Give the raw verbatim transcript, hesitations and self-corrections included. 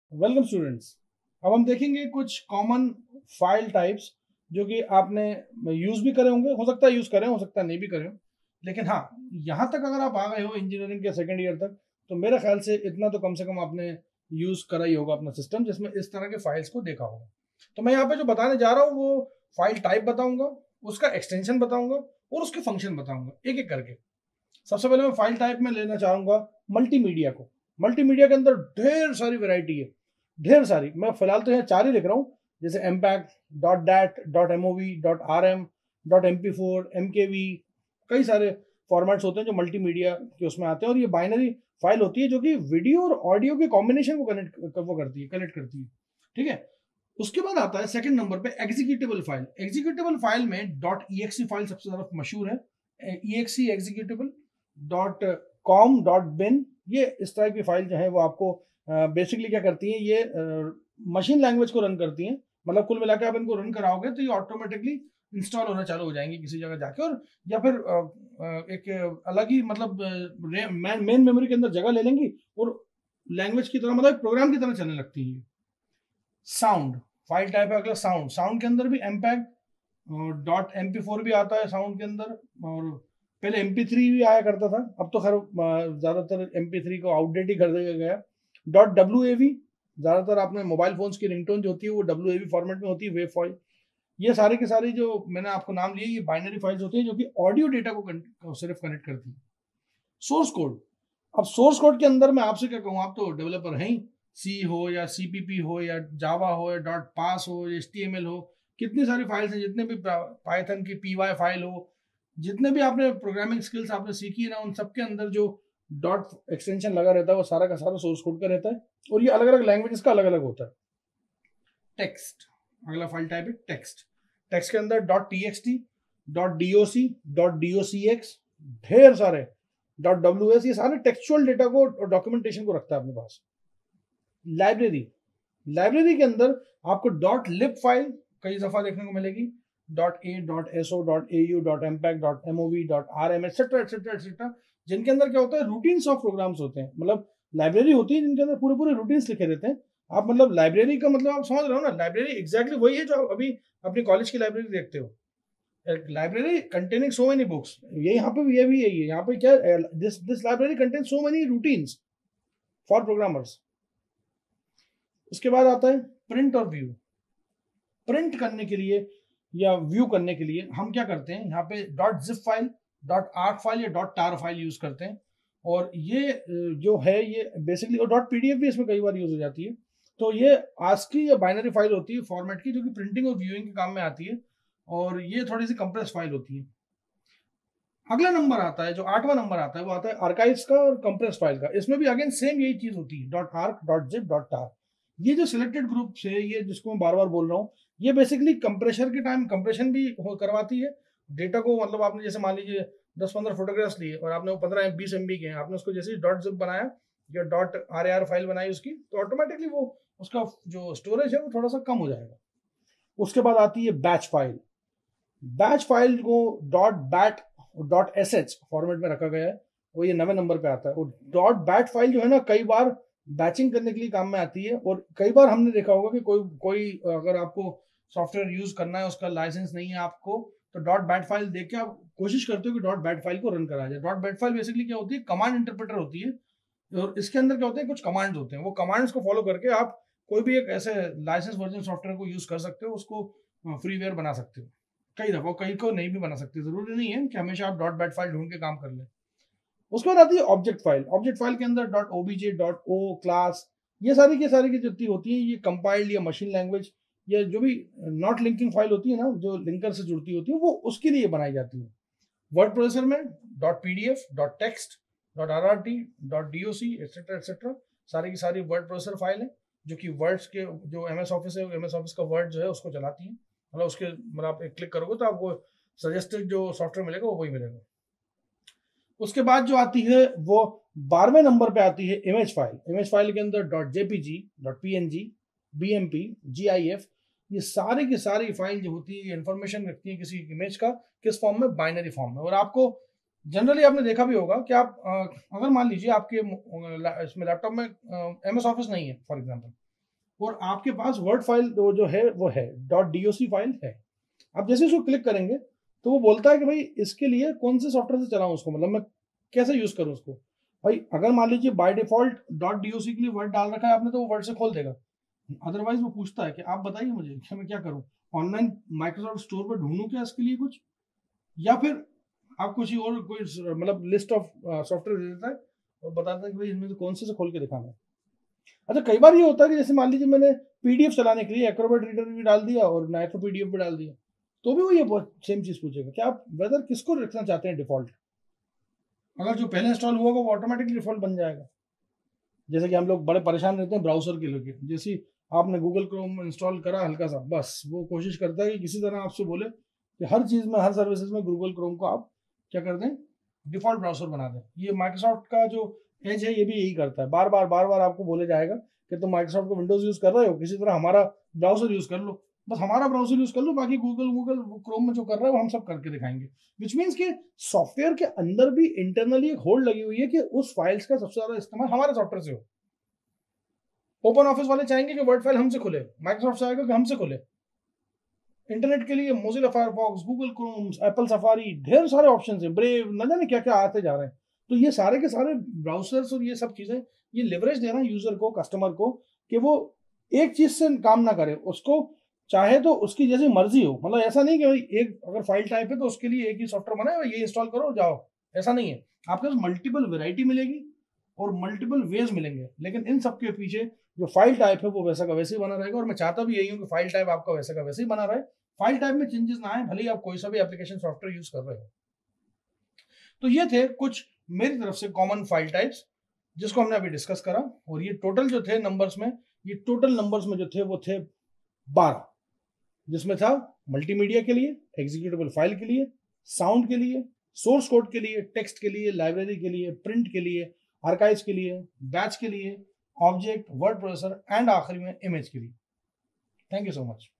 Welcome students. अब हम देखेंगे कुछ कॉमन फाइल टाइप्स जो कि आपने यूज भी करे होंगे, हो सकता है यूज करें, हो सकता है नहीं भी करें, लेकिन हाँ, यहाँ तक अगर आप आ गए हो इंजीनियरिंग के सेकेंड ईयर तक, तो मेरे ख्याल से इतना तो कम से कम आपने यूज करा ही होगा अपना सिस्टम जिसमें इस तरह के फाइल्स को देखा होगा। तो मैं यहाँ पे जो बताने जा रहा हूँ वो फाइल टाइप बताऊंगा, उसका एक्सटेंशन बताऊंगा और उसके फंक्शन बताऊंगा एक एक करके। सबसे पहले मैं फाइल टाइप में लेना चाहूंगा मल्टीमीडिया को। मल्टीमीडिया के अंदर ढेर सारी वैरायटी है, ढेर सारी। मैं फिलहाल तो यहाँ चार ही लिख रहा हूँ, जैसे impact, dot dat, dot MOV, dot R M, dot M P four, M K V, कई सारे फॉर्मेट्स होते हैं जो मल्टीमीडिया के उसमें आते हैं। और ये बाइनरी फाइल होती है जो कि वीडियो और ऑडियो के कॉम्बिनेशन को कनेक्ट वो करती है, कनेक्ट करती है। ठीक है। उसके बाद आता है सेकंड नंबर पे एग्जीक्यूटेबल फाइल। एग्जीक्यूटेबल फाइल में dot E X E file सबसे ज्यादा मशहूर है। E X E executable, dot com, dot bin, ये इस तरह की फाइल जो है वो आपको बेसिकली uh, क्या करती हैं, ये मशीन uh, लैंग्वेज को रन करती हैं। मतलब कुल मिलाकर आप इनको रन कराओगे तो ये ऑटोमेटिकली इंस्टॉल होना चालू हो जाएंगी किसी जगह जाके, और या फिर uh, uh, एक अलग ही मतलब मेन मेमोरी के अंदर जगह ले लेंगी और लैंग्वेज की तरह, मतलब प्रोग्राम की तरह चलने लगती है। साउंड फाइल टाइप है अगला, साउंड। साउंड के अंदर भी impact, dot M P four भी आता है साउंड के अंदर, और पहले एम पी थ्री भी आया करता था, अब तो खैर ज्यादातर एम पी थ्री को आउटडेट ही कर दिया गया। डॉट डब्ल्यू ए वी, ज्यादातर आपने मोबाइल फोन्स की रिंगटोन जो होती है वो डब्ल्यू ए वी फॉर्मेट में होती है, वेव फाइल। ये सारी की सारी जो मैंने आपको नाम लिए ये बाइनरी फाइल्स होती है जो कि ऑडियो डेटा को सिर्फ कनेक्ट करती है। Source code. अब सोर्स कोड के अंदर मैं आपसे क्या कहूँ, आप तो डेवलपर हैं ही, सी हो या सी पी पी हो या जावा हो या डॉट पास हो या एच टी एम एल हो, कितनी सारी फाइल्स हैं, जितने भी पाइथन की पी वाई फाइल हो, जितने भी आपने प्रोग्रामिंग स्किल्स आपने सीखी है ना, उन सबके अंदर जो डॉट एक्सटेंशन लगा रहता है वो सारा का सारा सोर्स कोड का रहता है, और ये अलग अलग लैंग्वेजेस का अलग अलग होता है। टेक्स्ट अगला फाइल टाइप है टेक्स्ट। टेक्स्ट के अंदर dot T X T, dot D O C, dot D O C X, ढेर सारे डॉट डब्ल्यू एस, ये सारे टेक्सचुअल डेटा को और डॉक्यूमेंटेशन को रखता है अपने पास। लाइब्रेरी। लाइब्रेरी के अंदर आपको डॉट लिब फाइल कई दफा देखने को मिलेगी, dot A, dot S O, dot A U, dot impact, dot MOV, dot R M, etcetera etcetera etcetera, जिनके अंदर क्या होता है, रूटीन्स ऑफ प्रोग्राम्स होते हैं। मतलब लाइब्रेरी होती है जिनके अंदर पूरे पूरे रूटीन्स लिखे रहते हैं। आप मतलब लाइब्रेरी का मतलब आप समझ रहे हो ना, लाइब्रेरी एग्जैक्टली वही है जो आप अभी अपनी कॉलेज की लाइब्रेरी देखते हो, library containing so many books. ये यहाँ पे भी ये भी यही है, यहाँ पे क्या, this this library contain so many routines for programmers. उसके बाद आता है प्रिंट और व्यू। प्रिंट करने के लिए या व्यू करने के लिए हम क्या करते हैं, यहाँ पे dot zip file, dot arc file या डॉट टार फाइल यूज करते हैं। और ये जो है ये बेसिकली, और डॉट पीडीएफ भी इसमें कई बार यूज हो जाती है। तो ये आस्की या बाइनरी फाइल होती है फॉर्मेट की, जो कि प्रिंटिंग और व्यूइंग के काम में आती है, और ये थोड़ी सी कंप्रेस फाइल होती है। अगला नंबर आता है, जो आठवां नंबर आता है वो आता है आर्काइव्स का और कंप्रेस फाइल का। इसमें भी अगेन सेम यही चीज होती है, dot arc, dot zip, dot tar. ये जो सिलेक्टेड ग्रुप है, ये जिसको मैं बार बार बोल रहा हूँ, ये बेसिकली कंप्रेशर के टाइम कंप्रेशन भी करवाती है डेटा को। मतलब आपने जैसे मान लीजिए दस पंद्रह फोटोग्राफ्स लिए और आपने वो पंद्रह बीस एम बी के हैं, आपने उसको जैसे डॉट जिप बनाया या dot R A R file बनाई उसकी, तो ऑटोमेटिकली वो उसका जो स्टोरेज है वो थोड़ा सा कम हो जाएगा। उसके बाद आती है बैच फाइल। बैच फाइल को dot bat dot S H format में रखा गया है, वो ये नवे नंबर पे आता है। और डॉट बैट फाइल जो है ना, कई बार बैचिंग करने के लिए काम में आती है। और कई बार हमने देखा होगा कि कोई कोई अगर आपको सॉफ्टवेयर यूज करना है, उसका लाइसेंस नहीं है आपको, तो डॉट बैट फाइल देख के आप कोशिश करते हो कि डॉट बैट फाइल को रन करा जाए। डॉट बैट फाइल बेसिकली क्या होती है, कमांड इंटरप्रेटर होती है, और इसके अंदर क्या होते हैं, कुछ कमांड्स होते हैं। वो कमांड्स को फॉलो करके आप कोई भी एक ऐसे लाइसेंस वर्जन सॉफ्टवेयर को यूज कर सकते हो, उसको फ्रीवेयर बना सकते हो। कई दफा कई को नहीं भी बना सकते, जरूरी नहीं है कि हमेशा आप डॉट बैट फाइल ढूंढ के काम कर लें। उसके बाद आती है ऑब्जेक्ट फाइल। ऑब्जेक्ट फाइल के अंदर dot OBJ, dot O, class, ये सारी की सारी की जितनी होती है, ये कंपाइल्ड या मशीन लैंग्वेज या जो भी नॉट लिंकिंग फाइल होती है ना, जो लिंकर से जुड़ती होती है, वो उसके लिए बनाई जाती है। वर्ड प्रोसेसर में dot PDF, dot text, dot RRT, dot DOC, etcetera etcetera, सारी की सारी वर्ड प्रोसेसर फाइल है जो कि वर्ड्स के जो एमएस ऑफिस है, एमएस ऑफिस का वर्ड जो है उसको चलाती है। मतलब उसके मतलब आप क्लिक करोगे तो आपको सजेस्टेड जो सॉफ्टवेयर मिलेगा वो वही मिलेगा। उसके बाद जो आती है वो बारहवें नंबर पे आती है इमेज फाइल। इमेज फाइल के अंदर dot JPG, dot PNG, BMP, GIF, ये सारी की सारी फाइल जो होती है इन्फॉर्मेशन रखती है किसी इमेज का किस फॉर्म में, बाइनरी फॉर्म में। और आपको जनरली आपने देखा भी होगा कि आप अगर मान लीजिए आपके इसमें लैपटॉप में एमएस ऑफिस नहीं है फॉर एग्जांपल, और आपके पास वर्ड फाइल जो है वो है, डॉट डीओसी फाइल है। अब जैसे उसको क्लिक करेंगे तो वो बोलता है कि भाई इसके लिए कौन से सॉफ्टवेयर से चलाऊं उसको, मतलब मैं कैसे यूज करूं उसको। भाई अगर मान लीजिए बाय डिफॉल्ट डॉट डीओसी के लिए वर्ड डाल रखा है आपने तो वो वर्ड से खोल देगा। अदरवाइज वो पूछता है कि आप बताइए मुझे कि मैं क्या करूं, ऑनलाइन माइक्रोसॉफ्ट स्टोर पर ढूंढूं क्या इसके लिए कुछ, या फिर आप कुछ ही और कोई मतलब लिस्ट ऑफ सॉफ्टवेयर दे देता है और बताता है कि भाई इनमें से कौन से से खोल के दिखाना है। अच्छा कई बार ये होता है कि जैसे मान लीजिए मैंने पीडीएफ चलाने के लिए एक्रोबैट रीडर भी डाल दिया और नाइट्रो पीडीएफ भी डाल दिया, तो भी वो ये सेम चीज पूछेगा कि आप वेदर किसको रखना चाहते हैं डिफॉल्ट। अगर जो पहले इंस्टॉल हुआ वो ऑटोमेटिकली डिफॉल्ट बन जाएगा। जैसे कि हम लोग बड़े परेशान रहते हैं ब्राउजर के लिए, जैसे आपने गूगल क्रोम इंस्टॉल करा हल्का सा, बस वो कोशिश करता है कि किसी तरह आपसे बोले कि हर चीज में हर सर्विसेज में गूगल क्रोम को आप क्या कर दें, डिफॉल्ट ब्राउजर बना दें। ये माइक्रोसॉफ्ट का जो एज है ये भी यही करता है, बार बार बार बार आपको बोले जाएगा कि तुम माइक्रोसॉफ्ट का विंडोज यूज कर रहे हो, किसी तरह हमारा ब्राउजर यूज कर लो, बस हमारा ब्राउजर यूज कर लो, बाकी गूगल गूगल क्रोम में जो कर रहा है वो हम सब करके दिखाएंगे। विच मीन्स कि सॉफ्टवेयर के अंदर भी इंटरनली एक होल्ड लगी हुई है कि उस फाइल्स का सबसे ज्यादा इस्तेमाल हमारे सॉफ्टवेयर से हो। ओपन ऑफिस वाले चाहेंगे कि वर्ड फाइल हमसे खुले, माइक्रोसॉफ्ट चाहेगा कि हमसे खुले। इंटरनेट के लिए Mozilla Firefox, Google Chrome, Apple Safari, ढेर सारे ऑप्शंस हैं, ब्रेव, न जाने क्या क्या आते जा रहे हैं। तो ये सारे के सारे ब्राउजर्स और ये सब चीजें ये लिवरेज दे रहे हैं यूजर को, कस्टमर को, कि वो एक चीज से काम ना करे, उसको चाहे तो उसकी जैसी मर्जी हो। मतलब ऐसा नहीं कि भाई एक अगर फाइल टाइप है तो उसके लिए एक ही सॉफ्टवेयर बना है, ये इंस्टॉल करो जाओ, ऐसा नहीं है। आपके पास मल्टीपल वेराइटी मिलेगी और मल्टीपल वेज मिलेंगे, लेकिन इन सब के पीछे जो फाइल टाइप है वो वैसा का वैसे ही बना रहेगा। और मैं चाहता भी यही हूँ कि फाइल टाइप आपका वैसा का वैसे ही बना रहे, फाइल टाइप में चेंजेस ना आए, भले ही आप कोई सा भी एप्लीकेशन सॉफ्टवेयर यूज कर रहे हो। तो ये थे कुछ मेरी तरफ से कॉमन फाइल टाइप्स जिसको हमने अभी डिस्कस करा। और ये टोटल जो थे नंबर्स में, ये टोटल नंबर्स में जो थे वो थे बारह, जिसमें था मल्टीमीडिया के लिए, एग्जीक्यूटेबल फाइल के लिए, साउंड के लिए, सोर्स कोड के लिए, टेक्स्ट के लिए, लाइब्रेरी के लिए, प्रिंट के लिए, आर्काइव्स के लिए, बैच के लिए, ऑब्जेक्ट, वर्ड प्रोसेसर एंड आखिरी में इमेज के लिए। Thank you so much.